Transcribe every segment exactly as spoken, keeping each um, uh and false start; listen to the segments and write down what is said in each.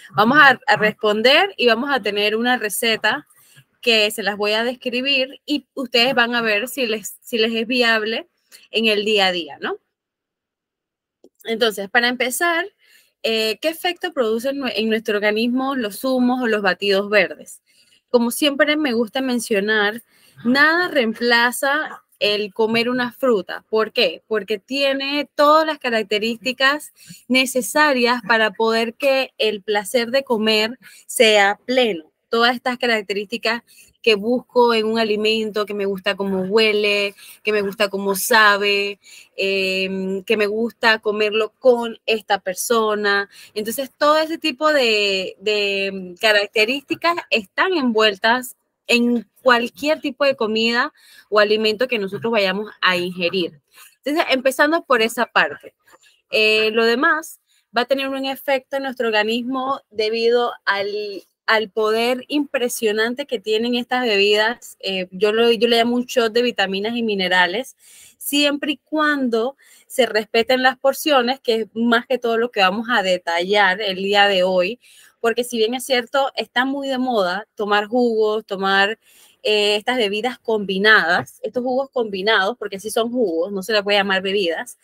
Vamos a, a responder y vamos a tener una receta que se las voy a describir y ustedes van a ver si les, si les es viable en el día a día, ¿no? Entonces, para empezar, eh, ¿qué efecto producen en nuestro organismo los zumos o los batidos verdes? Como siempre me gusta mencionar, nada reemplaza el comer una fruta. ¿Por qué? Porque tiene todas las características necesarias para poder que el placer de comer sea pleno. Todas estas características que busco en un alimento, que me gusta cómo huele, que me gusta cómo sabe, eh, que me gusta comerlo con esta persona. Entonces, todo ese tipo de, de características están envueltas en cualquier tipo de comida o alimento que nosotros vayamos a ingerir. Entonces, empezando por esa parte. Eh, lo demás va a tener un efecto en nuestro organismo debido al, al poder impresionante que tienen estas bebidas. Eh, yo, lo, yo le llamo un shot de vitaminas y minerales, siempre y cuando se respeten las porciones, que es más que todo lo que vamos a detallar el día de hoy, porque si bien es cierto, está muy de moda tomar jugos, tomar eh, estas bebidas combinadas, estos jugos combinados, porque sí son jugos, no se les puede llamar bebidas,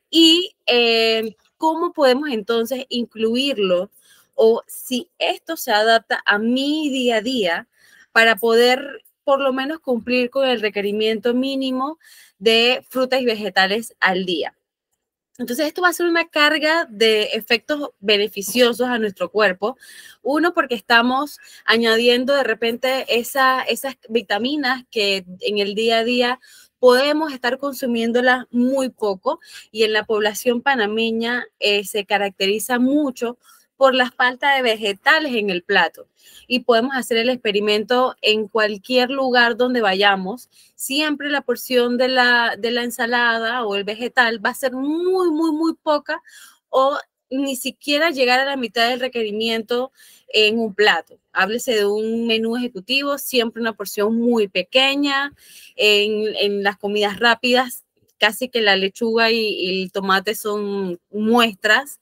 y eh, cómo podemos entonces incluirlo o si esto se adapta a mi día a día para poder por lo menos cumplir con el requerimiento mínimo de frutas y vegetales al día. Entonces, esto va a ser una carga de efectos beneficiosos a nuestro cuerpo. Uno, porque estamos añadiendo de repente esa, esas vitaminas que en el día a día podemos estar consumiéndolas muy poco, y en la población panameña eh, se caracteriza mucho por la falta de vegetales en el plato. Y podemos hacer el experimento en cualquier lugar donde vayamos. Siempre la porción de la, de la ensalada o el vegetal va a ser muy, muy, muy poca, o ni siquiera llegar a la mitad del requerimiento en un plato. Háblese de un menú ejecutivo, siempre una porción muy pequeña. En, en las comidas rápidas, casi que la lechuga y, y el tomate son muestras.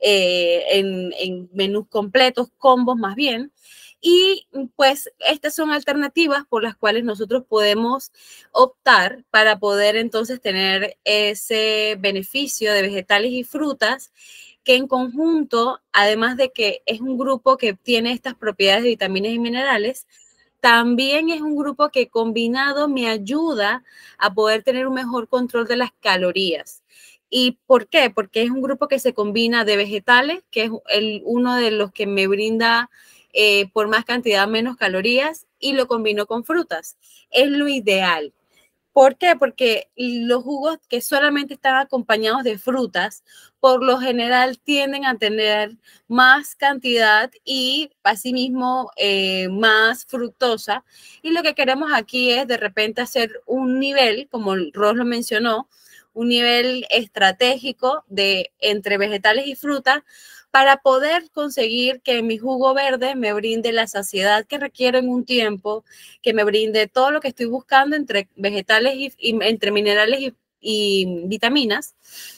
Eh, en, en menús completos, combos más bien. Y pues estas son alternativas por las cuales nosotros podemos optar para poder entonces tener ese beneficio de vegetales y frutas que en conjunto, además de que es un grupo que tiene estas propiedades de vitaminas y minerales, también es un grupo que combinado me ayuda a poder tener un mejor control de las calorías. ¿Y por qué? Porque es un grupo que se combina de vegetales, que es el, uno de los que me brinda eh, por más cantidad menos calorías, y lo combino con frutas. Es lo ideal. ¿Por qué? Porque los jugos que solamente están acompañados de frutas, por lo general tienden a tener más cantidad y asimismo eh, más fructosa. Y lo que queremos aquí es de repente hacer un nivel, como Ros lo mencionó, un nivel estratégico de entre vegetales y frutas, para poder conseguir que mi jugo verde me brinde la saciedad que requiero en un tiempo, que me brinde todo lo que estoy buscando entre vegetales y, y entre minerales y, y vitaminas,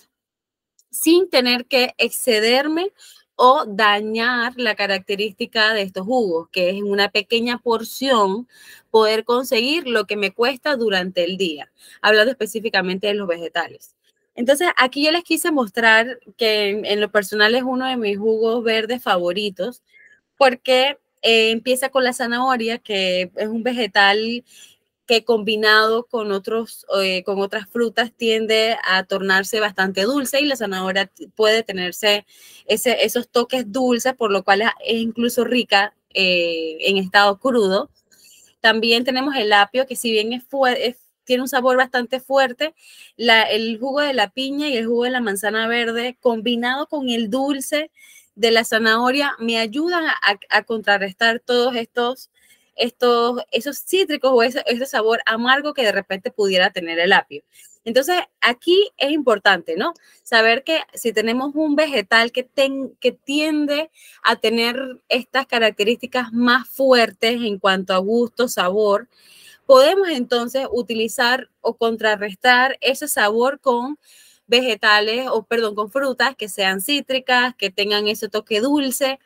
sin tener que excederme o dañar la característica de estos jugos, que es en una pequeña porción poder conseguir lo que me cuesta durante el día, hablando específicamente de los vegetales. Entonces, aquí yo les quise mostrar que en, en lo personal es uno de mis jugos verdes favoritos, porque eh, empieza con la zanahoria, que es un vegetal que combinado con, otros, eh, con otras frutas tiende a tornarse bastante dulce, y la zanahoria puede tenerse ese, esos toques dulces, por lo cual es incluso rica eh, en estado crudo. También tenemos el apio, que si bien es, es tiene un sabor bastante fuerte, la, el jugo de la piña y el jugo de la manzana verde combinado con el dulce de la zanahoria me ayudan a, a contrarrestar todos estos estos, esos cítricos o ese, ese sabor amargo que de repente pudiera tener el apio. Entonces, aquí es importante, ¿no? Saber que si tenemos un vegetal que, ten, que tiende a tener estas características más fuertes en cuanto a gusto, sabor, podemos entonces utilizar o contrarrestar ese sabor con vegetales, o perdón, con frutas que sean cítricas, que tengan ese toque dulce,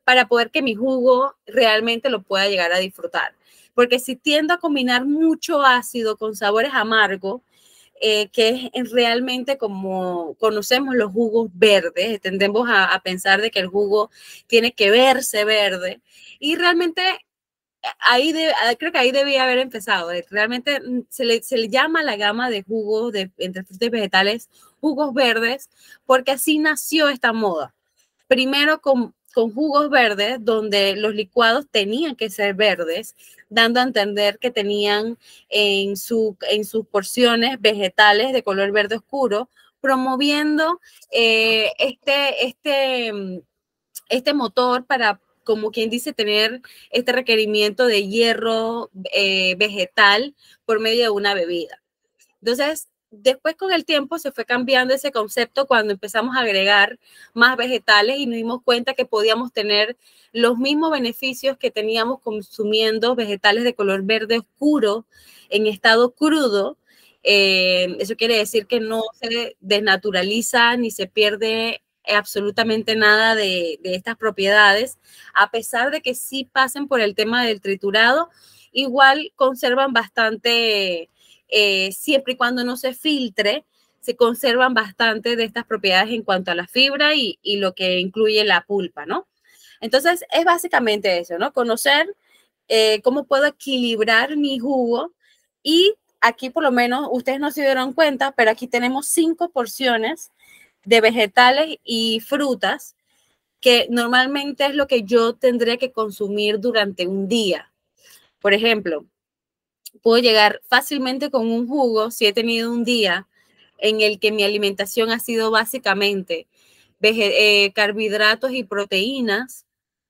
para poder que mi jugo realmente lo pueda llegar a disfrutar. Porque si tiendo a combinar mucho ácido con sabores amargos, eh, que es realmente como conocemos los jugos verdes, tendemos a, a pensar de que el jugo tiene que verse verde, y realmente ahí de, creo que ahí debía haber empezado. Realmente se le, se le llama la gama de jugos de, entre frutas y vegetales jugos verdes, porque así nació esta moda. Primero con, con jugos verdes, donde los licuados tenían que ser verdes, dando a entender que tenían en, su, en sus porciones vegetales de color verde oscuro, promoviendo eh, este, este, este motor para, como quien dice, tener este requerimiento de hierro eh, vegetal por medio de una bebida. Entonces, después con el tiempo se fue cambiando ese concepto cuando empezamos a agregar más vegetales y nos dimos cuenta que podíamos tener los mismos beneficios que teníamos consumiendo vegetales de color verde oscuro en estado crudo. Eh, eso quiere decir que no se desnaturaliza ni se pierde absolutamente nada de, de estas propiedades, a pesar de que sí pasen por el tema del triturado, igual conservan bastante, eh, siempre y cuando no se filtre, se conservan bastante de estas propiedades en cuanto a la fibra y, y lo que incluye la pulpa, ¿no? Entonces, es básicamente eso, ¿no? Conocer eh, cómo puedo equilibrar mi jugo, y aquí por lo menos ustedes no se dieron cuenta, pero aquí tenemos cinco porciones de vegetales y frutas, que normalmente es lo que yo tendría que consumir durante un día. Por ejemplo, puedo llegar fácilmente con un jugo si he tenido un día en el que mi alimentación ha sido básicamente eh, carbohidratos y proteínas,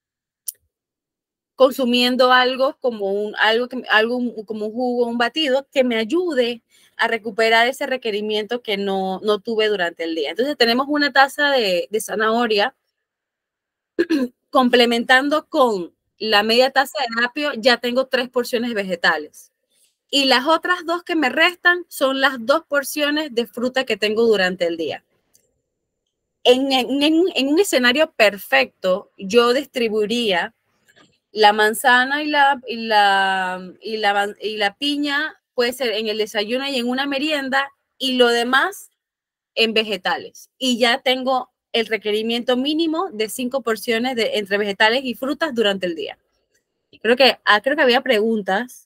consumiendo algo como un, algo que, algo como un jugo, un batido que me ayude a recuperar ese requerimiento que no, no tuve durante el día. Entonces tenemos una taza de, de zanahoria complementando con la media taza de apio, ya tengo tres porciones vegetales. Y las otras dos que me restan son las dos porciones de fruta que tengo durante el día. En, en, en un escenario perfecto, yo distribuiría la manzana y la, y, la, y, la, y la piña, puede ser en el desayuno y en una merienda, y lo demás en vegetales. Y ya tengo el requerimiento mínimo de cinco porciones de, entre vegetales y frutas durante el día. Creo que, ah, creo que había preguntas.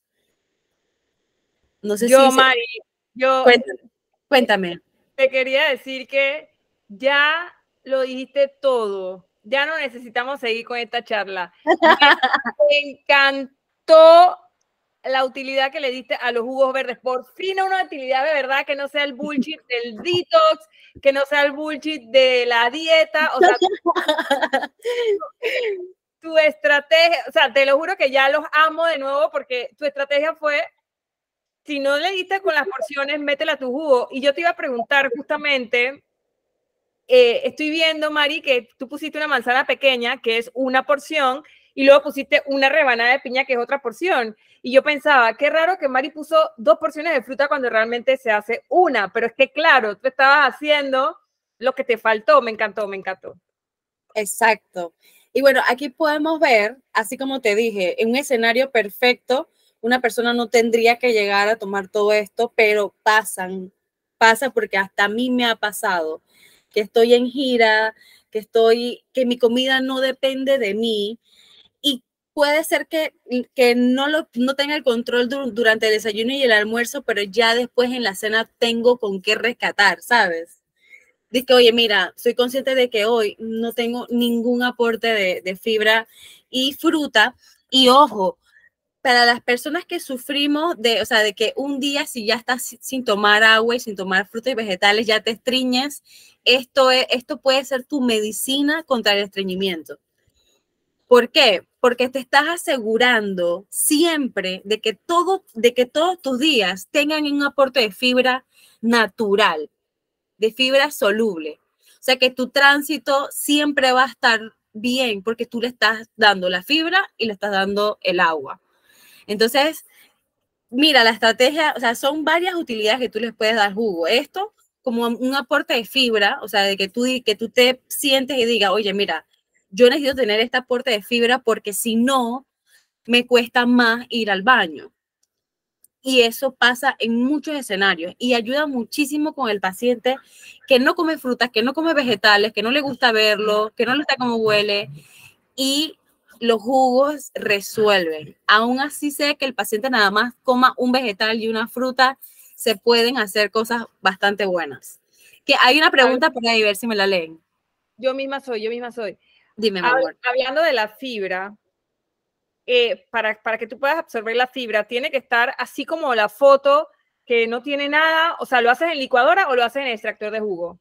No sé yo, si... Mari, se... yo... Cuéntame. Cuéntame. Te quería decir que ya lo dijiste todo. Ya no necesitamos seguir con esta charla. Me encantó la utilidad que le diste a los jugos verdes. Por fin una utilidad de verdad, que no sea el bullshit del detox, que no sea el bullshit de la dieta. O sea, tu estrategia, o sea, te lo juro que ya los amo de nuevo, porque tu estrategia fue: si no le diste con las porciones, métela a tu jugo. Y yo te iba a preguntar justamente, eh, estoy viendo, Mari, que tú pusiste una manzana pequeña, que es una porción, y luego pusiste una rebanada de piña, que es otra porción. Y yo pensaba, qué raro que Mari puso dos porciones de fruta cuando realmente se hace una. Pero es que, claro, tú estabas haciendo lo que te faltó. Me encantó, me encantó. Exacto. Y bueno, aquí podemos ver, así como te dije, en un escenario perfecto, una persona no tendría que llegar a tomar todo esto, pero pasan, pasa porque hasta a mí me ha pasado que estoy en gira, que estoy, que mi comida no depende de mí, y puede ser que, que no, lo, no tenga el control durante el desayuno y el almuerzo, pero ya después en la cena tengo con qué rescatar, ¿sabes? Dice, oye, mira, soy consciente de que hoy no tengo ningún aporte de, de fibra y fruta. Y ojo, para las personas que sufrimos de, o sea, de que un día si ya estás sin tomar agua y sin tomar frutas y vegetales, ya te estreñes, esto, es, esto puede ser tu medicina contra el estreñimiento. ¿Por qué? Porque te estás asegurando siempre de que, todo, de que todos tus días tengan un aporte de fibra natural, de fibra soluble. O sea que tu tránsito siempre va a estar bien porque tú le estás dando la fibra y le estás dando el agua. Entonces, mira, la estrategia, o sea, son varias utilidades que tú les puedes dar jugo. Esto como un aporte de fibra, o sea, de que tú, que tú te sientes y digas, oye, mira, yo necesito tener este aporte de fibra porque si no, me cuesta más ir al baño. Y eso pasa en muchos escenarios y ayuda muchísimo con el paciente que no come frutas, que no come vegetales, que no le gusta verlo, que no le gusta cómo huele, y los jugos resuelven. Aún así sea que el paciente nada más coma un vegetal y una fruta, se pueden hacer cosas bastante buenas. Que hay una pregunta por ahí, a ver si me la leen. Yo misma soy, yo misma soy. Dime, mi amor. Hablando de la fibra, eh, para, para que tú puedas absorber la fibra, tiene que estar así como la foto, que no tiene nada. O sea, ¿lo haces en licuadora o lo haces en extractor de jugo?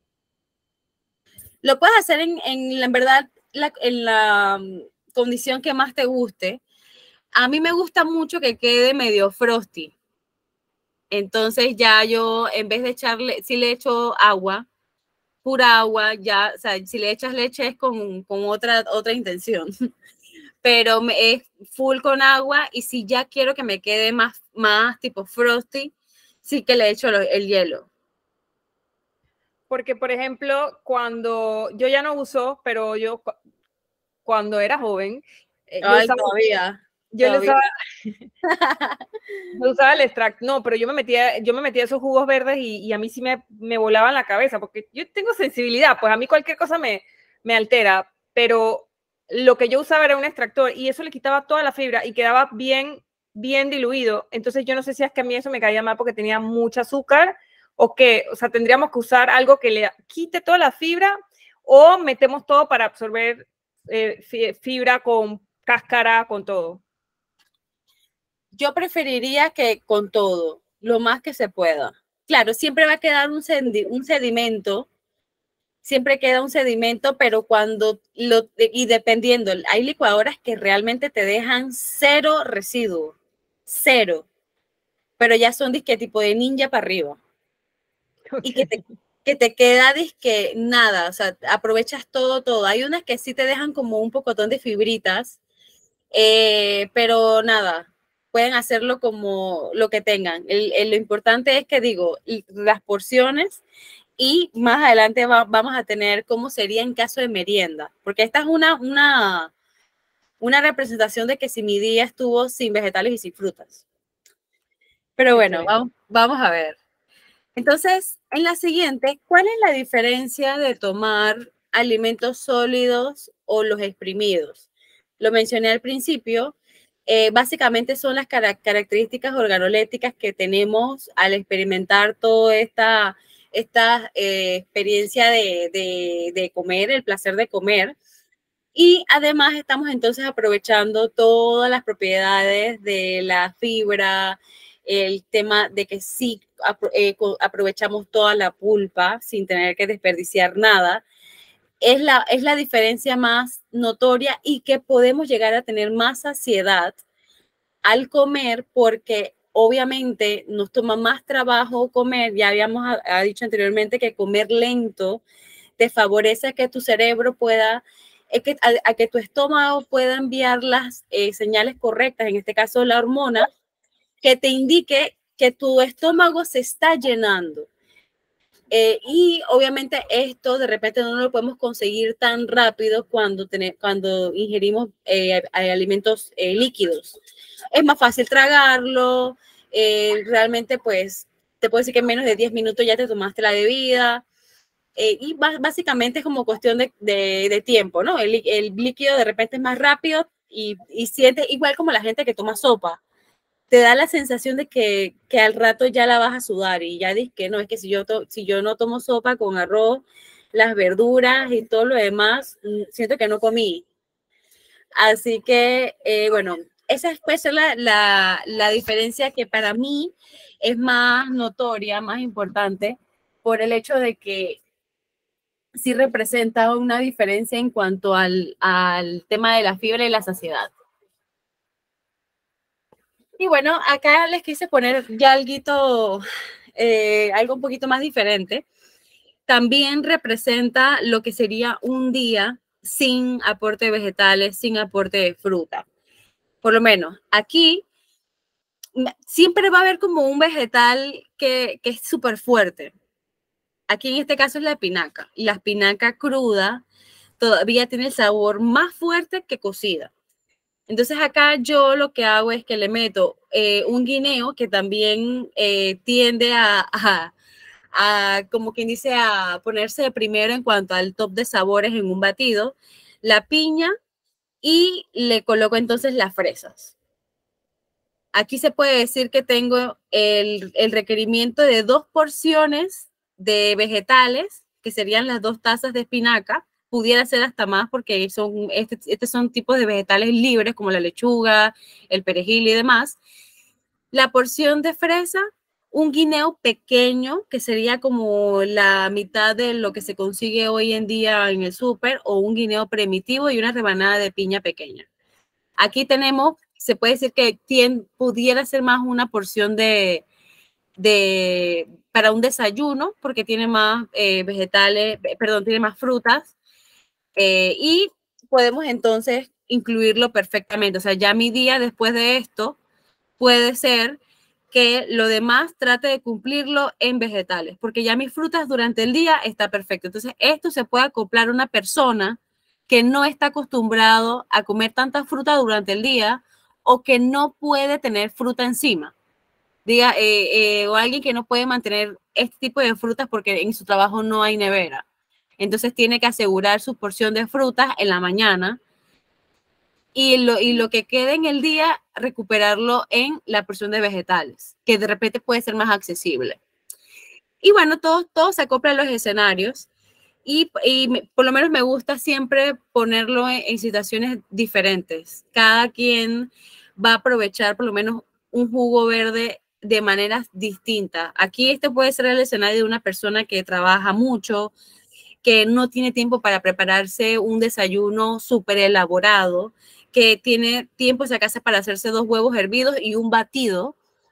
Lo puedes hacer en, en, en verdad, la, en la condición que más te guste. A mí me gusta mucho que quede medio frosty. Entonces ya yo, en vez de echarle, si le echo agua, pura agua, ya, o sea, si le echas leche es con, con otra, otra intención. Pero me, es full con agua, y si ya quiero que me quede más, más tipo frosty, sí que le echo lo, el hielo. Porque, por ejemplo, cuando yo ya no uso, pero yo cuando era joven, eh, yo Ay, usaba, todavía. Yo, todavía. Le usaba, yo usaba el extracto, no, pero yo me metía, yo me metía esos jugos verdes y, y a mí sí me, me volaban la cabeza, porque yo tengo sensibilidad, pues a mí cualquier cosa me, me altera, pero lo que yo usaba era un extractor y eso le quitaba toda la fibra y quedaba bien, bien diluido. Entonces yo no sé si es que a mí eso me caía mal porque tenía mucho azúcar o qué, o sea, tendríamos que usar algo que le quite toda la fibra o metemos todo para absorber eh, fibra con cáscara, con todo. Yo preferiría que con todo, lo más que se pueda. Claro, siempre va a quedar un, un sedimento, siempre queda un sedimento, pero cuando lo, y dependiendo, hay licuadoras que realmente te dejan cero residuo, cero, pero ya son disque tipo de ninja para arriba. Okay. Y que te, que te queda disque nada, o sea, aprovechas todo, todo. Hay unas que sí te dejan como un pocotón de fibritas, eh, pero nada, pueden hacerlo como lo que tengan. El, el, lo importante es que, digo, las porciones, y más adelante va, vamos a tener cómo sería en caso de merienda, porque esta es una, una, una representación de que si mi día estuvo sin vegetales y sin frutas. Pero bueno, vamos, vamos a ver. Entonces, en la siguiente, ¿cuál es la diferencia de tomar alimentos sólidos o los exprimidos? Lo mencioné al principio. Eh, básicamente son las car características organolépticas que tenemos al experimentar toda esta, esta eh, experiencia de, de, de comer, el placer de comer. Y además estamos entonces aprovechando todas las propiedades de la fibra, el tema de que sí aprovechamos toda la pulpa sin tener que desperdiciar nada. Es la, es la diferencia más notoria, y que podemos llegar a tener más saciedad al comer, porque obviamente nos toma más trabajo comer. Ya habíamos ha dicho anteriormente que comer lento te favorece a que tu cerebro pueda, a que, a, a que tu estómago pueda enviar las eh, señales correctas, en este caso la hormona, que te indique que tu estómago se está llenando. Eh, y obviamente esto de repente no lo podemos conseguir tan rápido cuando, tener, cuando ingerimos eh, alimentos eh, líquidos. Es más fácil tragarlo, eh, realmente pues te puedo decir que en menos de diez minutos ya te tomaste la bebida, eh, y básicamente es como cuestión de, de, de tiempo, ¿no? El, el líquido de repente es más rápido y, y sientes igual como la gente que toma sopa. Te da la sensación de que, que al rato ya la vas a sudar, y ya dices que no, es que si yo, to, si yo no tomo sopa con arroz, las verduras y todo lo demás, siento que no comí. Así que, eh, bueno, esa es pues la, la, la diferencia que para mí es más notoria, más importante, por el hecho de que sí representa una diferencia en cuanto al, al tema de la fibra y la saciedad. Y bueno, acá les quise poner ya algo, eh, algo un poquito más diferente. También representa lo que sería un día sin aporte de vegetales, sin aporte de fruta. Por lo menos aquí siempre va a haber como un vegetal que, que es súper fuerte. Aquí en este caso es la espinaca. Y la espinaca cruda todavía tiene el sabor más fuerte que cocida. Entonces acá yo lo que hago es que le meto eh, un guineo que también eh, tiende a, a, a, como quien dice, a ponerse de primero en cuanto al top de sabores en un batido, la piña y le coloco entonces las fresas. Aquí se puede decir que tengo el, el requerimiento de dos porciones de vegetales, que serían las dos tazas de espinaca. Pudiera ser hasta más porque son, este, este son tipos de vegetales libres como la lechuga, el perejil y demás. La porción de fresa, un guineo pequeño, que sería como la mitad de lo que se consigue hoy en día en el súper, o un guineo primitivo y una rebanada de piña pequeña. Aquí tenemos, se puede decir que tiene, pudiera ser más una porción de, de para un desayuno, porque tiene más eh, vegetales, perdón, tiene más frutas. Eh, y podemos entonces incluirlo perfectamente. O sea, ya mi día después de esto puede ser que lo demás trate de cumplirlo en vegetales, porque ya mis frutas durante el día está perfecto. Entonces, esto se puede acoplar a una persona que no está acostumbrado a comer tanta fruta durante el día o que no puede tener fruta encima. Diga, eh, eh, o alguien que no puede mantener este tipo de frutas porque en su trabajo no hay nevera. Entonces tiene que asegurar su porción de frutas en la mañana y lo, y lo que quede en el día, recuperarlo en la porción de vegetales, que de repente puede ser más accesible. Y bueno, todo, todo se acopla a los escenarios y, y me, por lo menos me gusta siempre ponerlo en, en situaciones diferentes. Cada quien va a aprovechar por lo menos un jugo verde de maneras distintas. Aquí este puede ser el escenario de una persona que trabaja mucho, que no tiene tiempo para prepararse un desayuno súper elaborado, que tiene tiempo en casa para hacerse dos huevos hervidos y un batido,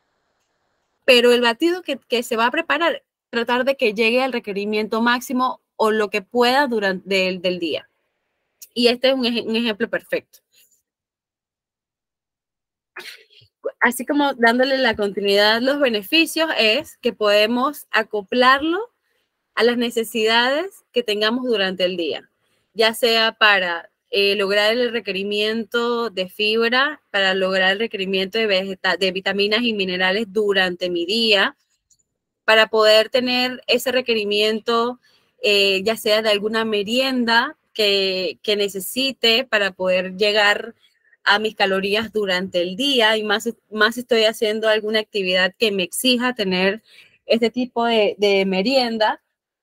pero el batido que, que se va a preparar, tratar de que llegue al requerimiento máximo o lo que pueda durante el del día. Y este es un, un ejemplo perfecto. Así como dándole la continuidad, los beneficios es que podemos acoplarlo a las necesidades que tengamos durante el día, ya sea para eh, lograr el requerimiento de fibra, para lograr el requerimiento de, vegeta de vitaminas y minerales durante mi día, para poder tener ese requerimiento, eh, ya sea de alguna merienda que, que necesite para poder llegar a mis calorías durante el día, y más, más estoy haciendo alguna actividad que me exija tener este tipo de, de merienda.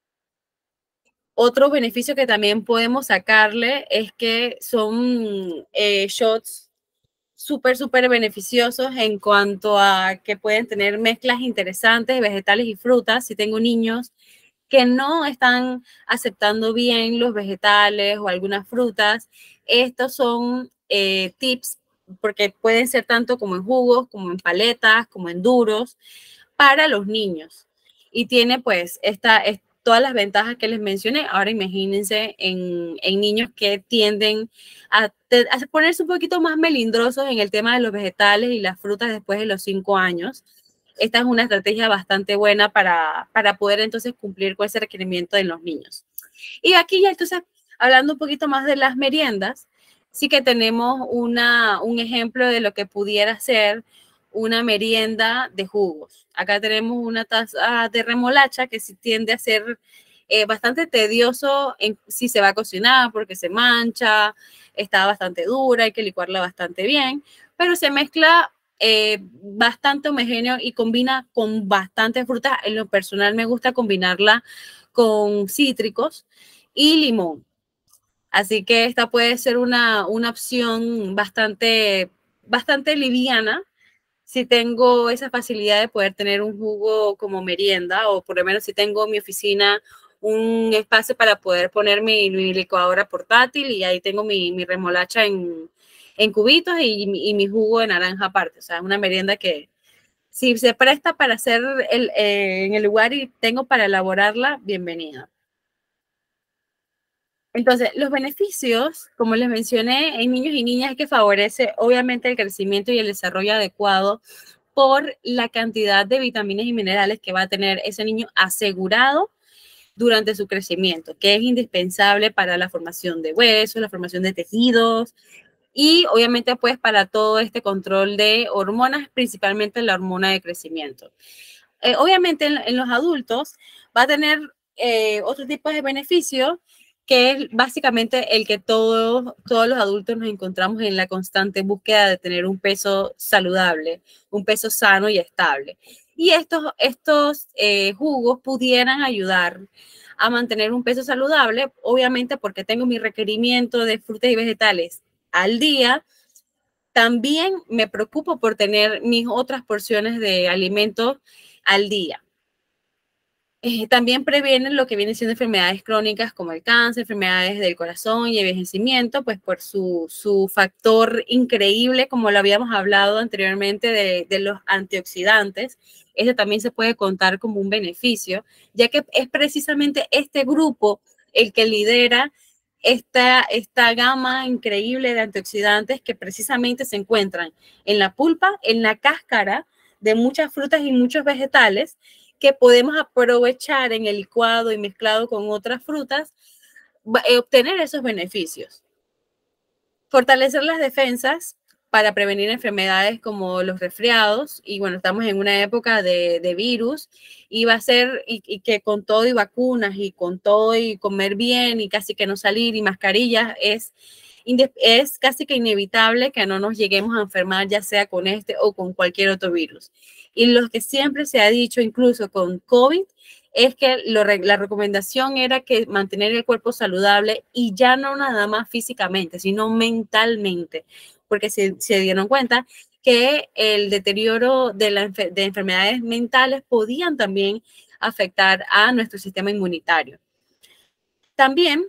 Otro beneficio que también podemos sacarle es que son eh, shots súper, súper beneficiosos en cuanto a que pueden tener mezclas interesantes de vegetales y frutas. Si tengo niños que no están aceptando bien los vegetales o algunas frutas, estos son eh, tips, porque pueden ser tanto como en jugos, como en paletas, como en duros, para los niños. Y tiene pues esta, esta todas las ventajas que les mencioné. Ahora imagínense en, en niños que tienden a, a ponerse un poquito más melindrosos en el tema de los vegetales y las frutas después de los cinco años. Esta es una estrategia bastante buena para, para poder entonces cumplir con ese requerimiento de los niños. Y aquí ya entonces, hablando un poquito más de las meriendas, sí que tenemos una, un ejemplo de lo que pudiera ser una merienda de jugos. Acá tenemos una taza de remolacha que sí tiende a ser eh, bastante tedioso en si se va a cocinar porque se mancha, está bastante dura, hay que licuarla bastante bien, pero se mezcla eh, bastante homogéneo y combina con bastantes frutas. En lo personal me gusta combinarla con cítricos y limón. Así que esta puede ser una, una opción bastante, bastante liviana si tengo esa facilidad de poder tener un jugo como merienda, o por lo menos si tengo en mi oficina un espacio para poder poner mi, mi licuadora portátil y ahí tengo mi, mi remolacha en, en cubitos y, y mi jugo de naranja aparte. O sea, una merienda que si se presta para hacer el, eh, en el lugar y tengo para elaborarla, bienvenida. Entonces, los beneficios, como les mencioné, en niños y niñas es que favorece obviamente el crecimiento y el desarrollo adecuado por la cantidad de vitaminas y minerales que va a tener ese niño asegurado durante su crecimiento, que es indispensable para la formación de huesos, la formación de tejidos y obviamente pues para todo este control de hormonas, principalmente la hormona de crecimiento. Eh, obviamente en, en los adultos va a tener eh, otro tipo de beneficios, que es básicamente el que todos, todos los adultos nos encontramos en la constante búsqueda de tener un peso saludable, un peso sano y estable. Y estos, estos eh, jugos pudieran ayudar a mantener un peso saludable, obviamente porque tengo mi requerimiento de frutas y vegetales al día. También me preocupo por tener mis otras porciones de alimentos al día. Eh, también previenen lo que vienen siendo enfermedades crónicas como el cáncer, enfermedades del corazón y envejecimiento, pues por su, su factor increíble, como lo habíamos hablado anteriormente, de, de los antioxidantes. Ese también se puede contar como un beneficio, ya que es precisamente este grupo el que lidera esta, esta gama increíble de antioxidantes que precisamente se encuentran en la pulpa, en la cáscara de muchas frutas y muchos vegetales, que podemos aprovechar en el licuado y mezclado con otras frutas, eh, obtener esos beneficios. Fortalecer las defensas para prevenir enfermedades como los resfriados, y bueno, estamos en una época de, de virus, y va a ser, y, y que con todo y vacunas, y con todo y comer bien, y casi que no salir, y mascarillas, es, es casi que inevitable que no nos lleguemos a enfermar, ya sea con este o con cualquier otro virus. Y lo que siempre se ha dicho, incluso con COVID, es que lo, la recomendación era que mantener el cuerpo saludable, y ya no nada más físicamente, sino mentalmente, porque se, se dieron cuenta que el deterioro de, la, de enfermedades mentales podían también afectar a nuestro sistema inmunitario. También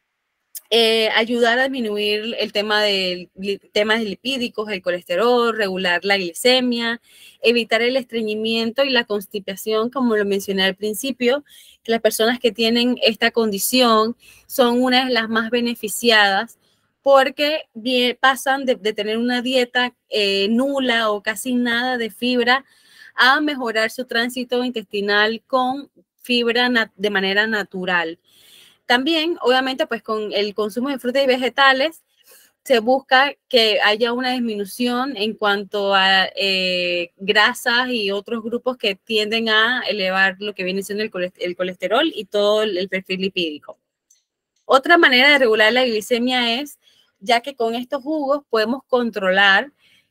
Eh, ayudar a disminuir el tema de temas lipídicos, el colesterol, regular la glicemia, evitar el estreñimiento y la constipación, como lo mencioné al principio, que las personas que tienen esta condición son una de las más beneficiadas, porque bien, pasan de, de tener una dieta eh, nula o casi nada de fibra a mejorar su tránsito intestinal con fibra de manera natural. También, obviamente, pues con el consumo de frutas y vegetales se busca que haya una disminución en cuanto a eh, grasas y otros grupos que tienden a elevar lo que viene siendo el colesterol y todo el perfil lipídico. Otra manera de regular la glicemia es, ya que con estos jugos podemos controlar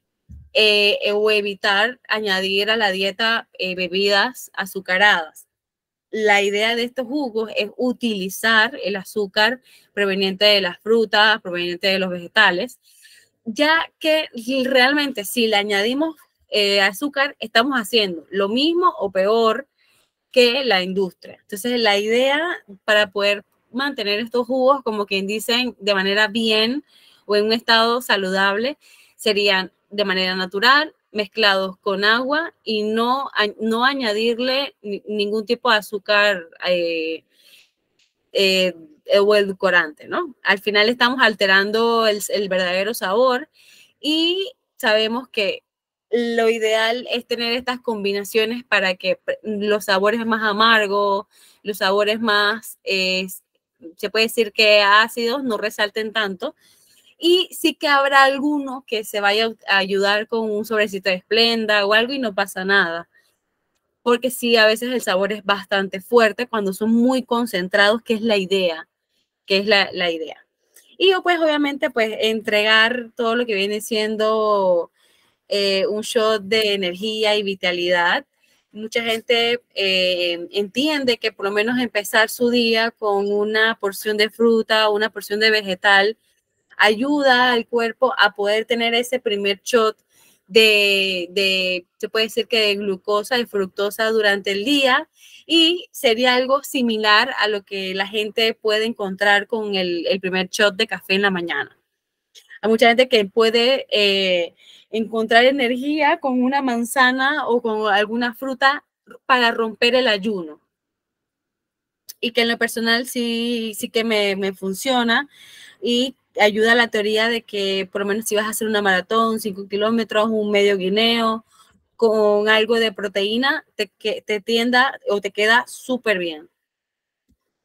eh, o evitar añadir a la dieta eh, bebidas azucaradas. La idea de estos jugos es utilizar el azúcar proveniente de las frutas, proveniente de los vegetales, ya que realmente si le añadimos eh, azúcar, estamos haciendo lo mismo o peor que la industria. Entonces, la idea para poder mantener estos jugos, como quien dicen, de manera bien o en un estado saludable, serían de manera natural, mezclados con agua, y no, no añadirle ningún tipo de azúcar eh, eh, o edulcorante, ¿no? Al final estamos alterando el, el verdadero sabor, y sabemos que lo ideal es tener estas combinaciones para que los sabores más amargos, los sabores más, eh, se puede decir que ácidos, no resalten tanto. Y sí que habrá alguno que se vaya a ayudar con un sobrecito de Splenda o algo y no pasa nada. Porque sí, a veces el sabor es bastante fuerte cuando son muy concentrados, que es la idea, que es la, la idea. Y yo pues obviamente pues entregar todo lo que viene siendo eh, un shot de energía y vitalidad. Mucha gente eh, entiende que por lo menos empezar su día con una porción de fruta o una porción de vegetal ayuda al cuerpo a poder tener ese primer shot de, de, se puede decir que de glucosa y fructosa durante el día, y sería algo similar a lo que la gente puede encontrar con el, el primer shot de café en la mañana. Hay mucha gente que puede eh, encontrar energía con una manzana o con alguna fruta para romper el ayuno. Y que en lo personal sí, sí que me, me funciona, y ayuda a la teoría de que por lo menos si vas a hacer una maratón, cinco kilómetros, un medio guineo, con algo de proteína, te, que, te tienda o te queda súper bien.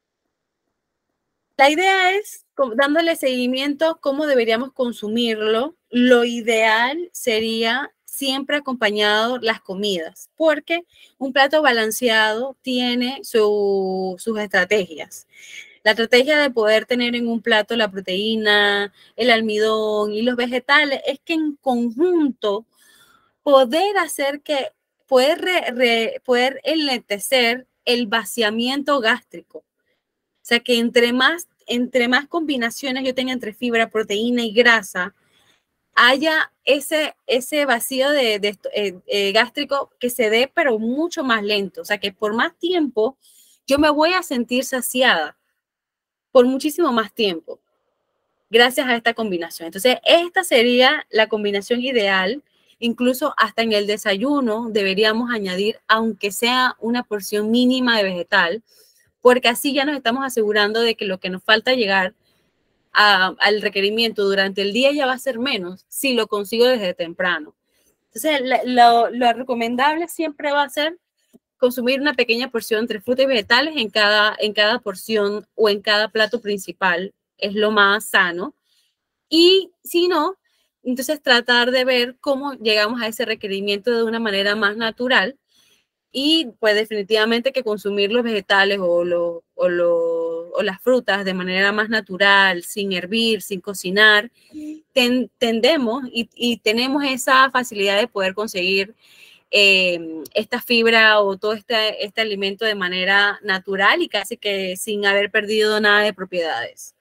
La idea es, dándole seguimiento, cómo deberíamos consumirlo. Lo ideal sería siempre acompañado las comidas, porque un plato balanceado tiene su, sus estrategias. La estrategia de poder tener en un plato la proteína, el almidón y los vegetales es que en conjunto poder hacer que, poder, re, re, poder enlentecer el vaciamiento gástrico. O sea, que entre más, entre más combinaciones yo tenga entre fibra, proteína y grasa, haya ese, ese vacío de, de eh, eh, gástrico que se dé, pero mucho más lento. O sea, que por más tiempo yo me voy a sentir saciada, por muchísimo más tiempo, gracias a esta combinación. Entonces, esta sería la combinación ideal. Incluso hasta en el desayuno deberíamos añadir, aunque sea una porción mínima de vegetal, porque así ya nos estamos asegurando de que lo que nos falta llegar a, al requerimiento durante el día ya va a ser menos si lo consigo desde temprano. Entonces, lo, lo recomendable siempre va a ser consumir una pequeña porción entre frutas y vegetales en cada, en cada porción o en cada plato principal. Es lo más sano. Y si no, entonces tratar de ver cómo llegamos a ese requerimiento de una manera más natural. Y pues definitivamente que consumir los vegetales o, lo, o, lo, o las frutas de manera más natural, sin hervir, sin cocinar, ten, tendemos y, y tenemos esa facilidad de poder conseguir eh, esta fibra o todo este, este alimento de manera natural y casi que sin haber perdido nada de propiedades.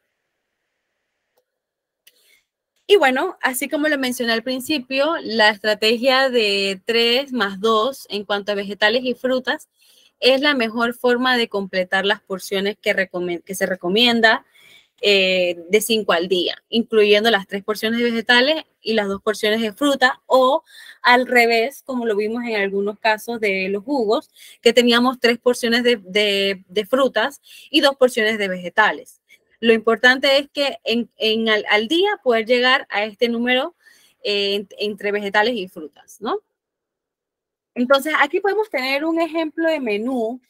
Y bueno, así como lo mencioné al principio, la estrategia de tres más dos en cuanto a vegetales y frutas es la mejor forma de completar las porciones que, que se recomienda eh, de cinco al día, incluyendo las tres porciones de vegetales y las dos porciones de fruta, o al revés, como lo vimos en algunos casos de los jugos, que teníamos tres porciones de, de, de frutas y dos porciones de vegetales. Lo importante es que en, en al, al día poder llegar a este número eh, entre vegetales y frutas, ¿no? Entonces, aquí podemos tener un ejemplo de menú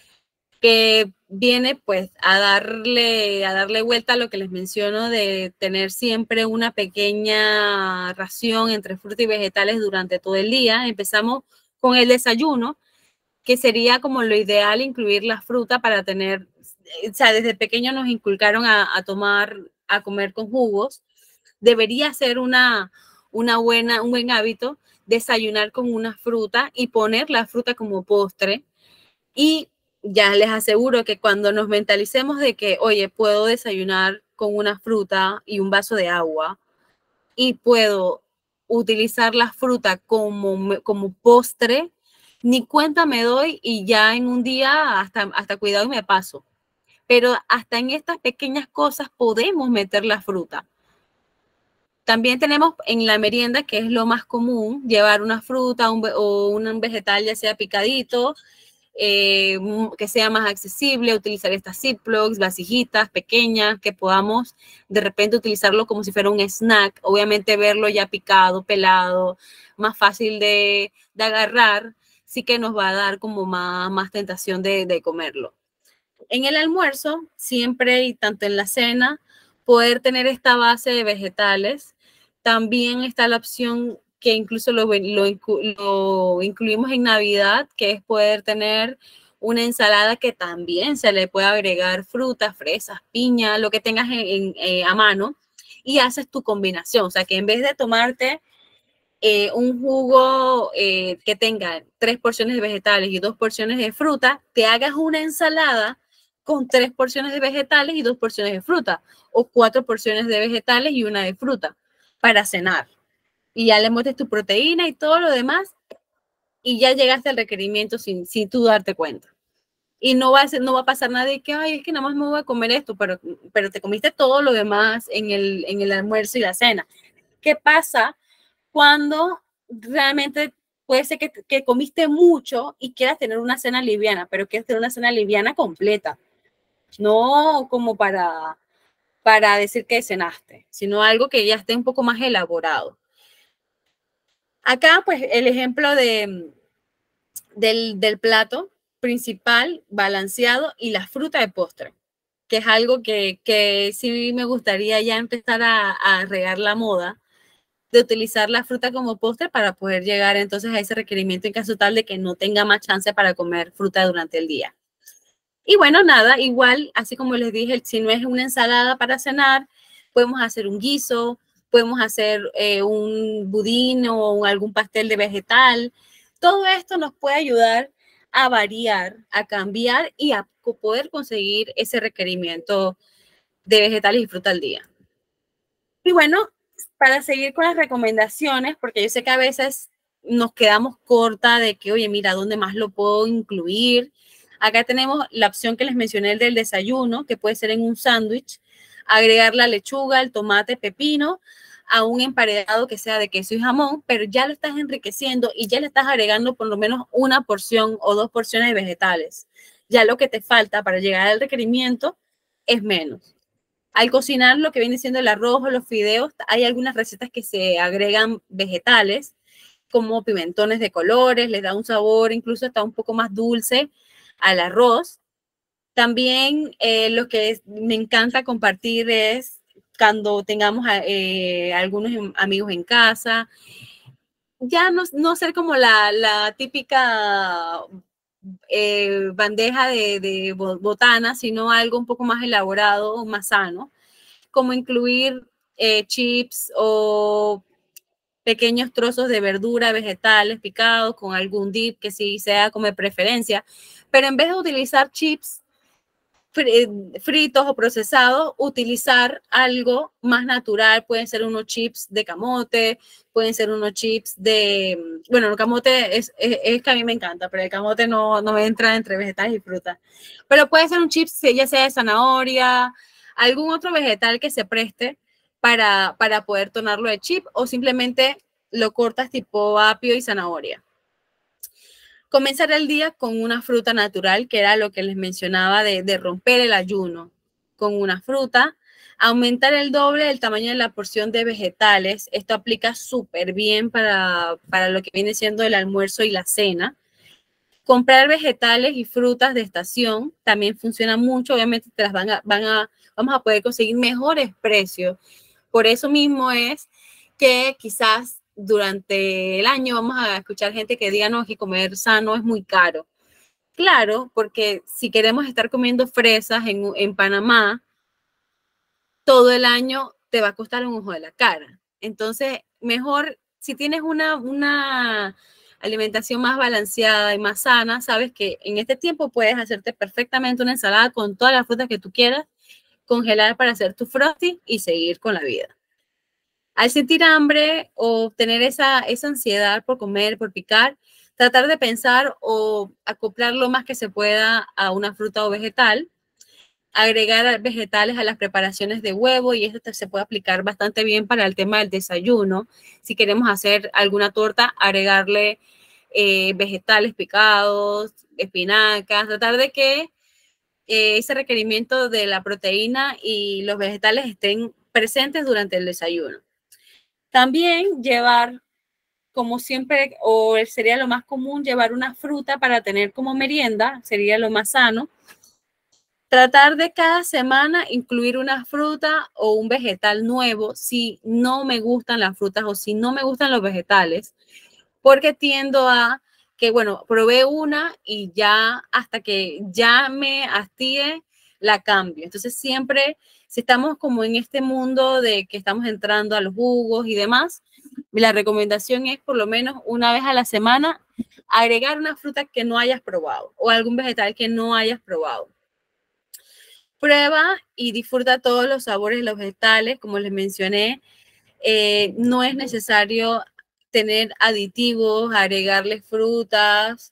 que viene pues a darle, a darle vuelta a lo que les menciono de tener siempre una pequeña ración entre frutas y vegetales durante todo el día. Empezamos con el desayuno, que sería como lo ideal incluir la fruta para tener, o sea, desde pequeño nos inculcaron a, a tomar, a comer con jugos. Debería ser una, una buena, un buen hábito desayunar con una fruta y poner la fruta como postre. Y ya les aseguro que cuando nos mentalicemos de que, oye, puedo desayunar con una fruta y un vaso de agua y puedo utilizar la fruta como, como postre, ni cuenta me doy y ya en un día hasta, hasta cuidado y me paso. Pero hasta en estas pequeñas cosas podemos meter la fruta. También tenemos en la merienda, que es lo más común, llevar una fruta un, o un vegetal ya sea picadito, eh, que sea más accesible, utilizar estas Ziplocs, vasijitas pequeñas, que podamos de repente utilizarlo como si fuera un snack, obviamente verlo ya picado, pelado, más fácil de, de agarrar, sí que nos va a dar como más, más tentación de, de comerlo. En el almuerzo, siempre y tanto en la cena, poder tener esta base de vegetales. También está la opción que incluso lo, lo, lo incluimos en Navidad, que es poder tener una ensalada que también se le puede agregar frutas, fresas, piña, lo que tengas en, en, eh, a mano, y haces tu combinación. O sea, que en vez de tomarte eh, un jugo eh, que tenga tres porciones de vegetales y dos porciones de fruta, te hagas una ensalada con tres porciones de vegetales y dos porciones de fruta, o cuatro porciones de vegetales y una de fruta para cenar. Y ya le metes tu proteína y todo lo demás y ya llegaste al requerimiento sin, sin tú darte cuenta. Y no va, a ser, no va a pasar nada de que, ay, es que nada más me voy a comer esto, pero, pero te comiste todo lo demás en el, en el almuerzo y la cena. ¿Qué pasa cuando realmente puede ser que, que comiste mucho y quieras tener una cena liviana, pero quieres tener una cena liviana completa? No como para, para decir que cenaste, sino algo que ya esté un poco más elaborado. Acá, pues, el ejemplo de, del, del plato principal, balanceado, y la fruta de postre. que es algo que, que sí me gustaría ya empezar a, a regar la moda, de utilizar la fruta como postre para poder llegar entonces a ese requerimiento en caso tal de que no tenga más chance para comer fruta durante el día. Y bueno, nada, igual, así como les dije, si no es una ensalada para cenar, podemos hacer un guiso, podemos hacer eh, un budín o algún pastel de vegetal. Todo esto nos puede ayudar a variar, a cambiar y a poder conseguir ese requerimiento de vegetales y fruta al día. Y bueno, para seguir con las recomendaciones, porque yo sé que a veces nos quedamos corta de que, oye, mira, ¿dónde más lo puedo incluir? Acá tenemos la opción que les mencioné del desayuno, que puede ser en un sándwich, agregar la lechuga, el tomate, pepino, a un emparedado que sea de queso y jamón, pero ya lo estás enriqueciendo y ya le estás agregando por lo menos una porción o dos porciones de vegetales. Ya lo que te falta para llegar al requerimiento es menos. Al cocinar lo que viene siendo el arroz o los fideos, hay algunas recetas que se agregan vegetales, como pimentones de colores, les da un sabor incluso hasta un poco más dulce al arroz. También eh, lo que es, me encanta compartir es cuando tengamos eh, algunos amigos en casa, ya no, no ser como la, la típica eh, bandeja de, de botana, sino algo un poco más elaborado o más sano, como incluir eh, chips o pequeños trozos de verdura, vegetales picados con algún dip que sí sea como de preferencia, pero en vez de utilizar chips fritos o procesados, utilizar algo más natural. Pueden ser unos chips de camote, pueden ser unos chips de, bueno, el camote es, es, es que a mí me encanta, pero el camote no, no entra entre vegetales y frutas, pero puede ser un chip ya sea de zanahoria, algún otro vegetal que se preste para, para poder tonarlo de chip, o simplemente lo cortas tipo apio y zanahoria. Comenzar el día con una fruta natural, que era lo que les mencionaba de, de romper el ayuno con una fruta. Aumentar el doble el tamaño de la porción de vegetales. Esto aplica súper bien para, para lo que viene siendo el almuerzo y la cena. Comprar vegetales y frutas de estación también funciona mucho. Obviamente te las van a, van a, vamos a poder conseguir mejores precios. Por eso mismo es que quizás durante el año vamos a escuchar gente que diga, no, que comer sano es muy caro. Claro, porque si queremos estar comiendo fresas en, en Panamá, todo el año te va a costar un ojo de la cara. Entonces, mejor, si tienes una, una alimentación más balanceada y más sana, sabes que en este tiempo puedes hacerte perfectamente una ensalada con todas las frutas que tú quieras, congelar para hacer tu frosty y seguir con la vida. Al sentir hambre o tener esa, esa ansiedad por comer, por picar, tratar de pensar o acoplar lo más que se pueda a una fruta o vegetal, agregar vegetales a las preparaciones de huevo, y esto se puede aplicar bastante bien para el tema del desayuno. Si queremos hacer alguna torta, agregarle eh, vegetales picados, espinacas, tratar de que eh, ese requerimiento de la proteína y los vegetales estén presentes durante el desayuno. También llevar, como siempre, o sería lo más común, llevar una fruta para tener como merienda, sería lo más sano. Tratar de cada semana incluir una fruta o un vegetal nuevo si no me gustan las frutas o si no me gustan los vegetales, porque tiendo a que, bueno, probé una y ya hasta que ya me hastíe, la cambio. Entonces siempre, si estamos como en este mundo de que estamos entrando a los jugos y demás, la recomendación es por lo menos una vez a la semana agregar una fruta que no hayas probado o algún vegetal que no hayas probado. Prueba y disfruta todos los sabores de los vegetales, como les mencioné. Eh, no es necesario tener aditivos, agregarles frutas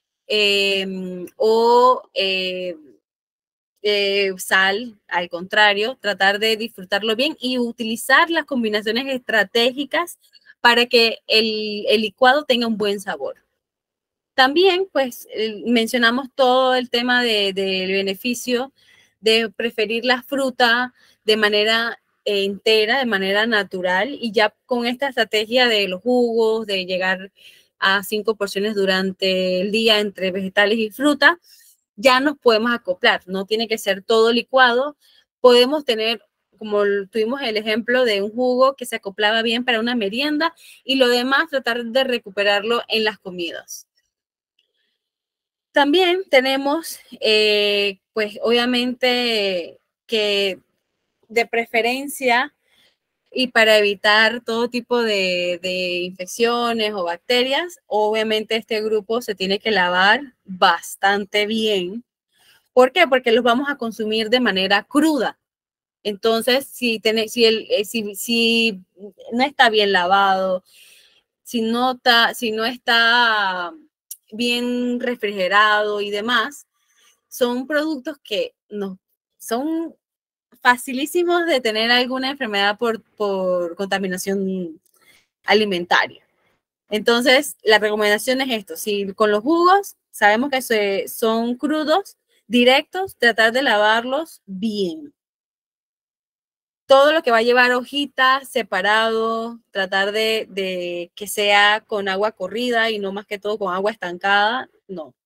eh, o eh, eh, sal, al contrario, tratar de disfrutarlo bien y utilizar las combinaciones estratégicas para que el, el licuado tenga un buen sabor. También, pues, eh, mencionamos todo el tema del de, de beneficio de preferir la fruta de manera eh, entera, de manera natural, y ya con esta estrategia de los jugos, de llegar a cinco porciones durante el día entre vegetales y fruta, ya nos podemos acoplar. No tiene que ser todo licuado. Podemos tener, como tuvimos el ejemplo de un jugo que se acoplaba bien para una merienda y lo demás tratar de recuperarlo en las comidas. También tenemos, eh, pues obviamente que de preferencia y para evitar todo tipo de, de infecciones o bacterias, obviamente este grupo se tiene que lavar bastante bien. ¿Por qué? Porque los vamos a consumir de manera cruda. Entonces, si, tiene, si, el, si, si no está bien lavado, si no está, si no está bien refrigerado y demás, son productos que no, son facilísimos de tener alguna enfermedad por, por contaminación alimentaria. Entonces, la recomendación es esto. Si con los jugos sabemos que se, son crudos, directos, tratar de lavarlos bien. Todo lo que va a llevar hojitas separado, tratar de, de que sea con agua corrida y no más que todo con agua estancada, no.